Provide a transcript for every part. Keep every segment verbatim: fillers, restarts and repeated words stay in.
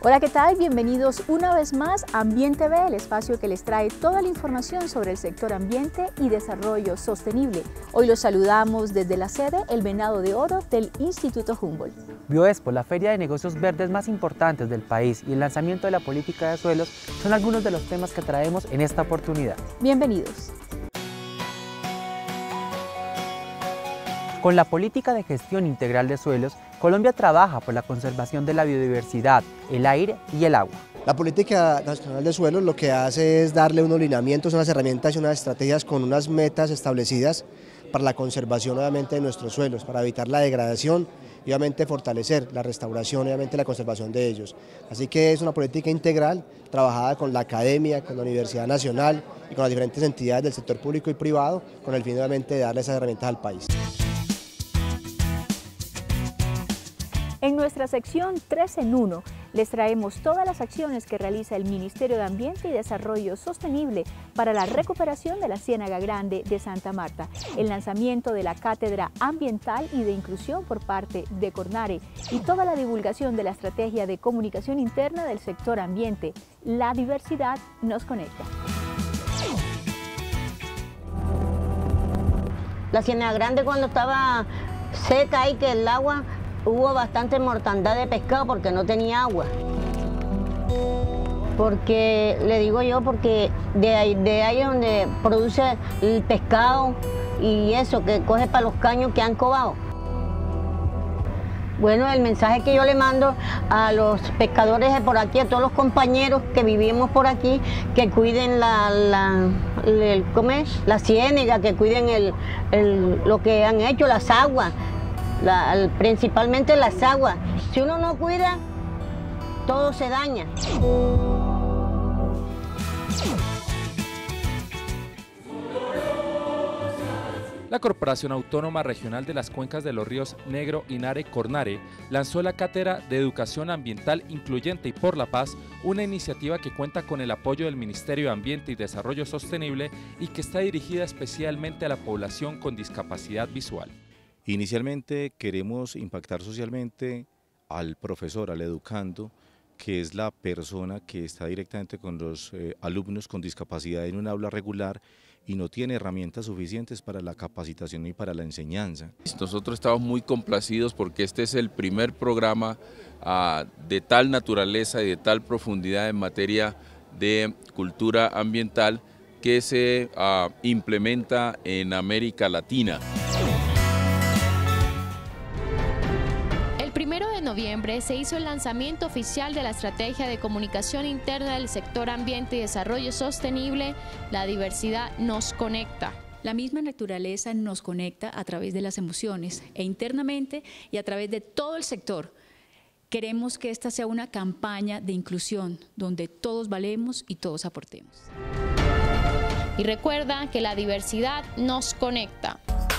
Hola, ¿qué tal? Bienvenidos una vez más a Ambiente B, el espacio que les trae toda la información sobre el sector ambiente y desarrollo sostenible. Hoy los saludamos desde la sede El Venado de Oro del Instituto Humboldt. Bioexpo, la feria de negocios verdes más importantes del país, y el lanzamiento de la política de suelos son algunos de los temas que traemos en esta oportunidad. Bienvenidos. Con la política de gestión integral de suelos, Colombia trabaja por la conservación de la biodiversidad, el aire y el agua. La política nacional de suelos lo que hace es darle unos lineamientos, unas herramientas y unas estrategias con unas metas establecidas para la conservación obviamente de nuestros suelos, para evitar la degradación y obviamente fortalecer la restauración y obviamente la conservación de ellos. Así que es una política integral, trabajada con la academia, con la Universidad Nacional y con las diferentes entidades del sector público y privado, con el fin obviamente de darle esas herramientas al país. En nuestra sección tres en uno les traemos todas las acciones que realiza el Ministerio de Ambiente y Desarrollo Sostenible para la recuperación de la Ciénaga Grande de Santa Marta, el lanzamiento de la Cátedra Ambiental y de Inclusión por parte de Cornare y toda la divulgación de la estrategia de comunicación interna del sector ambiente. La diversidad nos conecta. La Ciénaga Grande, cuando estaba seca y que el agua, hubo bastante mortandad de pescado porque no tenía agua. Porque, le digo yo, porque de ahí, de ahí es donde produce el pescado y eso que coge para los caños que han cobado. Bueno, el mensaje que yo le mando a los pescadores de por aquí, a todos los compañeros que vivimos por aquí, que cuiden la, la, el, ¿cómo es? La ciénaga, que cuiden el, el, lo que han hecho, las aguas. La, principalmente las aguas. Si uno no cuida, todo se daña. La Corporación Autónoma Regional de las Cuencas de los Ríos Negro, Inare, Cornare lanzó la Cátedra de Educación Ambiental Incluyente y por la Paz, una iniciativa que cuenta con el apoyo del Ministerio de Ambiente y Desarrollo Sostenible y que está dirigida especialmente a la población con discapacidad visual. Inicialmente queremos impactar socialmente al profesor, al educando, que es la persona que está directamente con los eh, alumnos con discapacidad en un aula regular y no tiene herramientas suficientes para la capacitación y para la enseñanza. Nosotros estamos muy complacidos porque este es el primer programa uh, de tal naturaleza y de tal profundidad en materia de cultura ambiental que se uh, implementa en América Latina. En noviembre se hizo el lanzamiento oficial de la Estrategia de Comunicación Interna del Sector Ambiente y Desarrollo Sostenible. La diversidad nos conecta. La misma naturaleza nos conecta a través de las emociones e internamente y a través de todo el sector. Queremos que esta sea una campaña de inclusión donde todos valemos y todos aportemos. Y recuerda que la diversidad nos conecta.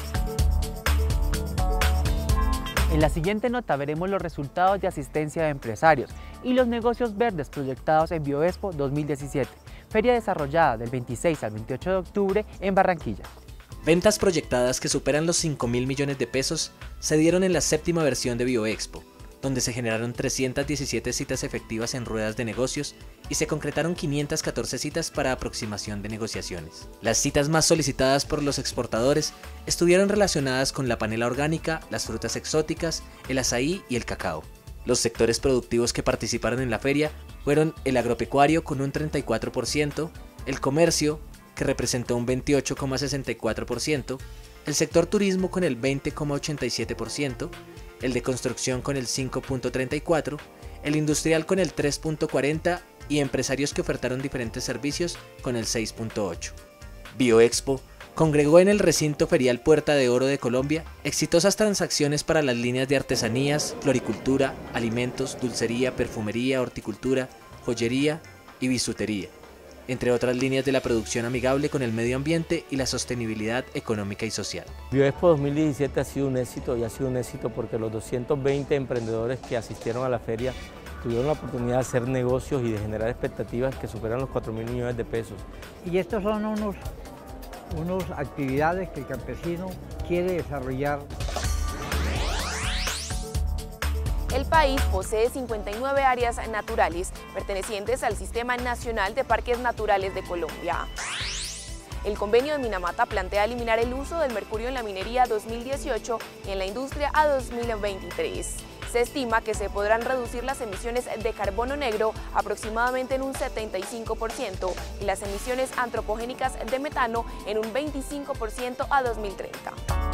En la siguiente nota veremos los resultados de asistencia de empresarios y los negocios verdes proyectados en Bioexpo dos mil diecisiete, feria desarrollada del veintiséis al veintiocho de octubre en Barranquilla. Ventas proyectadas que superan los cinco mil millones de pesos se dieron en la séptima versión de Bioexpo, donde se generaron trescientas diecisiete citas efectivas en ruedas de negocios y se concretaron quinientas catorce citas para aproximación de negociaciones. Las citas más solicitadas por los exportadores estuvieron relacionadas con la panela orgánica, las frutas exóticas, el azaí y el cacao. Los sectores productivos que participaron en la feria fueron el agropecuario con un treinta y cuatro por ciento, el comercio, que representó un veintiocho coma sesenta y cuatro por ciento, el sector turismo con el veinte coma ochenta y siete por ciento, el de construcción con el cinco punto treinta y cuatro por ciento, el industrial con el tres punto cuarenta por ciento y empresarios que ofertaron diferentes servicios con el seis punto ocho por ciento. Bioexpo congregó en el recinto ferial Puerta de Oro de Colombia exitosas transacciones para las líneas de artesanías, floricultura, alimentos, dulcería, perfumería, horticultura, joyería y bisutería, entre otras líneas de la producción amigable con el medio ambiente y la sostenibilidad económica y social. Bioexpo dos mil diecisiete ha sido un éxito y ha sido un éxito porque los doscientos veinte emprendedores que asistieron a la feria tuvieron la oportunidad de hacer negocios y de generar expectativas que superan los cuatro mil millones de pesos. Y estos son unos, unos actividades que el campesino quiere desarrollar. El país posee cincuenta y nueve áreas naturales pertenecientes al Sistema Nacional de Parques Naturales de Colombia. El convenio de Minamata plantea eliminar el uso del mercurio en la minería a dos mil dieciocho y en la industria a dos mil veintitrés. Se estima que se podrán reducir las emisiones de carbono negro aproximadamente en un setenta y cinco por ciento y las emisiones antropogénicas de metano en un veinticinco por ciento a dos mil treinta.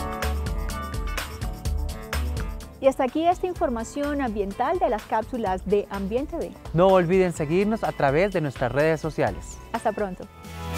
Y hasta aquí esta información ambiental de las cápsulas de Ambiente B. No olviden seguirnos a través de nuestras redes sociales. Hasta pronto.